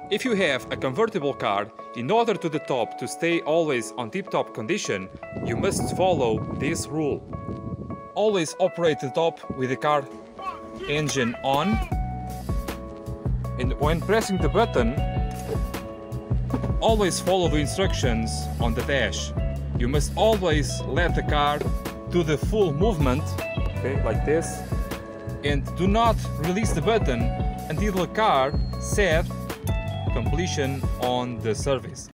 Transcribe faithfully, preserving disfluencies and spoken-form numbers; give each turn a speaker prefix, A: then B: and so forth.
A: If you have a convertible car, in order to the top to stay always on tip-top condition, you must follow this rule. Always operate the top with the car engine on, and when pressing the button, always follow the instructions on the dash. You must always let the car do the full movement, okay, like this, and do not release the button until the car set completion on the service.